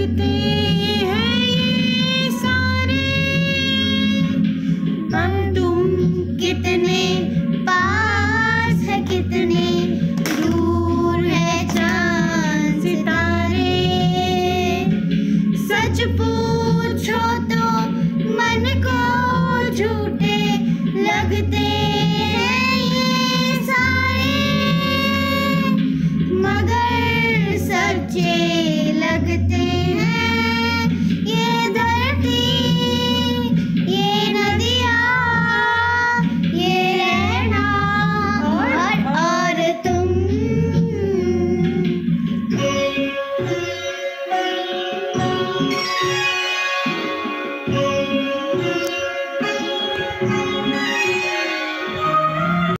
लगते हैं ये सारे, हम तुम कितने पास है, कितने दूर है चांद सितारे। सच पूछो तो मन को झूठे लगते हैं ये सारे, मगर सच्चे लगते हैं ये धरती, ये नदियाँ, ये रहना और तुम।